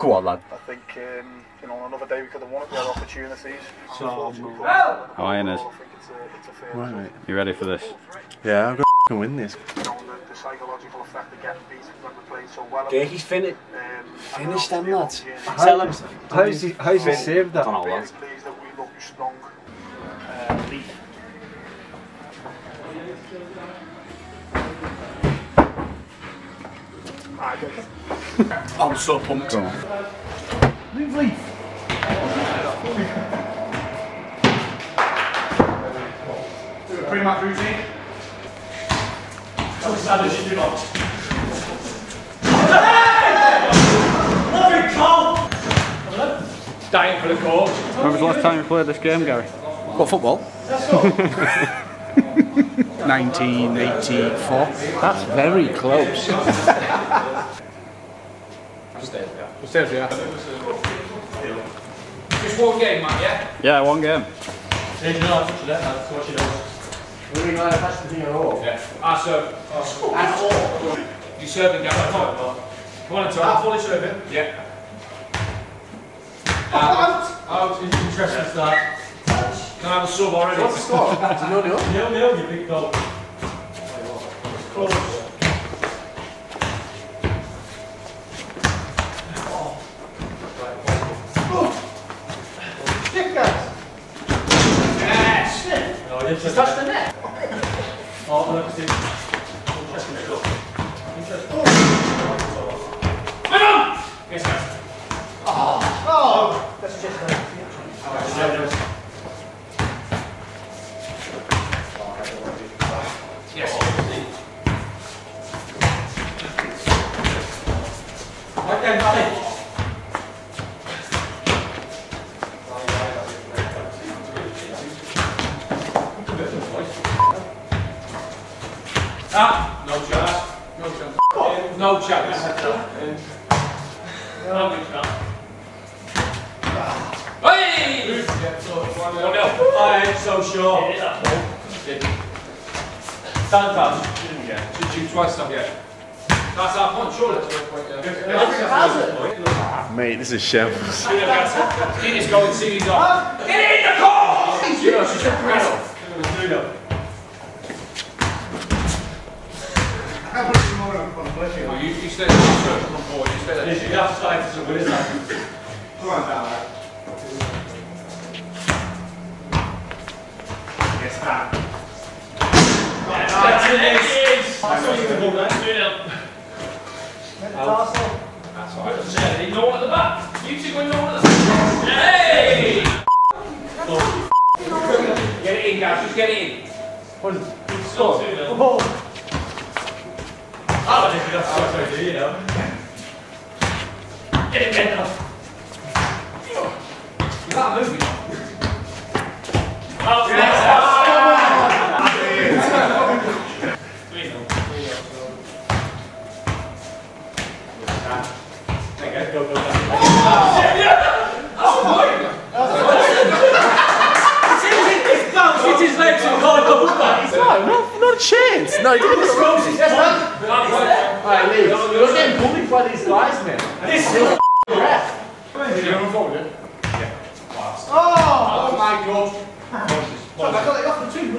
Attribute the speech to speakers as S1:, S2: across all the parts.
S1: Go on, lad.
S2: I think, you know, on another day we could have won it. We had opportunities.
S1: How are you, Niz?
S3: Right, mate.
S1: You ready for this?
S3: Yeah, I'm going to win this.
S2: You know, the psychological effect of getting beat when we played so well.
S4: He's finished.
S3: Finish them, lads.
S4: Tell him.
S3: How's he saved that?
S1: I don't know,
S2: Really
S1: lads.
S2: pleased that we look strong. Leif.
S1: I'm so pumped.
S2: Move, Leif. Do a pre-match routine. Tell Savage you do not. Lovely call! Dying for the coach.
S1: When was the last time you played this game, Gary?
S3: What, football? 1984.
S4: That's very close.
S3: Upstairs, yeah.
S2: Just one game, man, yeah?
S1: Yeah, one game.
S2: You know, that's what you know.
S4: Really glad it has to be a roll.
S2: Yeah. I serve. You serving, Gary? Come on, Tom. I'm fully serving. Yeah. Out. Interesting start. Can I have a sub already?
S4: What's the score? Is it 0-0?
S2: 0-0, you big dog. Close. Yes! No,
S4: Just touch the net.
S2: Oh, look, it's interesting stuff. Interesting. Come on! Yes, guys.
S4: Oh! That's just
S2: Yes. Okay, buddy. No chance. No chance. No chance. Hey! 1-0. I ain't so sure. Stand fast. Should you twice stop yet? That's our point, surely.
S3: Mate, this is shambles.
S2: Get his going, see he's on. Get in the car! You know, she's progressive. You stay there, come forward, you stay there. You have to start to somebody, isn't it? Come on down there. Yes, man. That's it. That's what you can hold that. That's all right. No one at the back. You two going no one at the back. Hey! Get it in, guys. Just get it in. What is it? Score. Oh, that's what I do, you know. Get it in now. You can't move, you know. Oh, yes.
S3: Not a chance. No, he didn't.
S4: Alright, Leif. You're getting bullied by these guys, man. This is a ref. Oh my god. I got it off the two.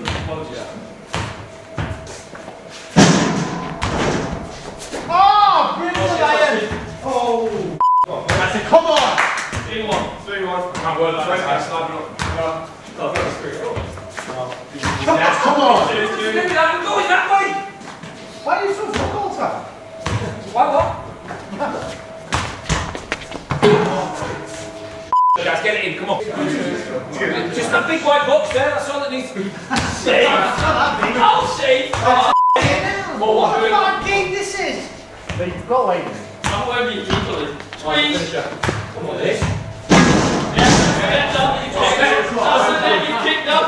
S4: Oh, brilliant, Ian. Oh. That's it, come on.
S2: 3-1. Can't word that.
S4: Yes, come on.
S2: Go that way.
S4: Why are you so fuck all the time?
S2: What? Guys, get it in, come on. Just that big white box there, that's all that needs to be. Safe. I'll save.
S4: What kind of game this is? You've got away with it.
S2: I'm going to be equally. Squeeze. Come on, this. You kicked up.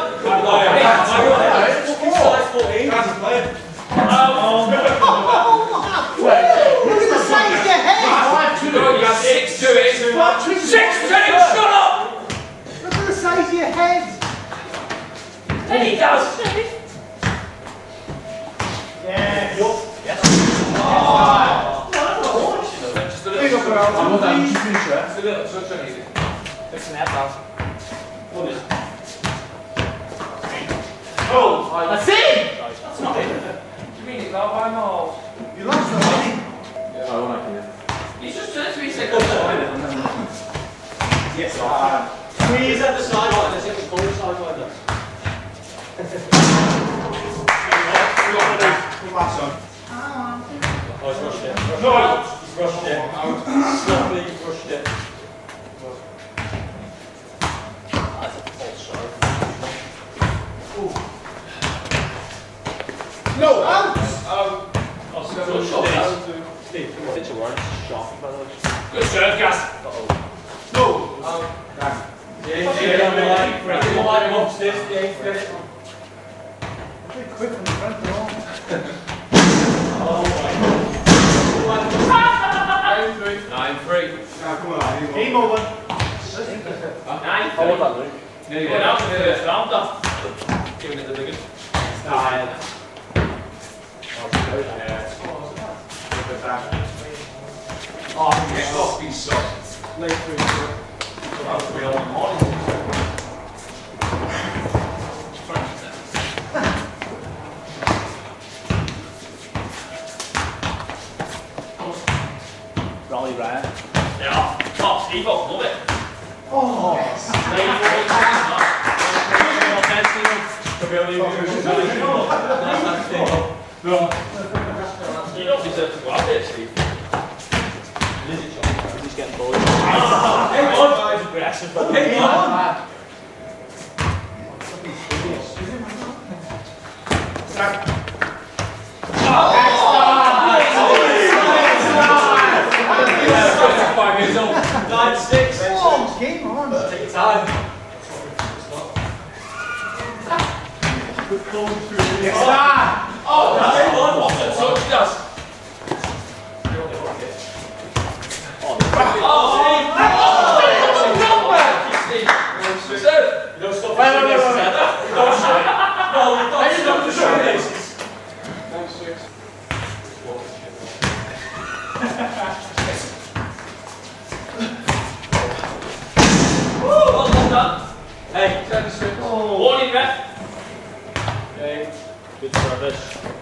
S4: Look at the size of your head!
S2: You got 6 to it. 6 to it, shut up!
S4: Look at the size of your head!
S2: There he does.
S4: Yeah.
S2: Yes. Oh.
S4: Well done, you finish it.
S2: It's a little touch on you. Fix an F out. What is it? Oh! That's it! That's not it. Do you mean it's not by miles?
S4: You lost the money.
S3: Yeah, I want to hear.
S2: He's just turned 3 seconds.
S4: Yes,
S2: Squeeze at the sideline. Let's hit the ball sideline.
S4: Last one.
S2: Oh, he's rushed it. No! He's rushed it. Slowly rushed it. That's a false shot.
S4: No! Out!
S2: Steve, come on. It's a word. Sharp, by the way. Good serve, Gas.
S4: No!
S2: Yeah, on the line. Right, come on, upstairs. Yeah, get it.
S4: Quick from the front door.
S2: Oh my God. 9-3.
S4: Come on, game over.
S2: 9-3.
S3: How was that, Luke?
S2: Yeah, you went out in the first round, though. Giving it the biggest. Oh, yeah, stop being soft.
S4: Leif through.
S2: That was real in the morning.
S3: Rally right.
S2: Yeah. Oh, Steve, love it.
S4: Oh!
S2: You don't deserve to go out there, Steve.
S3: He's getting bullied.
S2: Hey, on! He's aggressive. Hey, on!
S4: Oh, game on.
S2: Take your time. Oh, that's one. What the touch does. Hey, warning, ref.
S3: Okay, good service.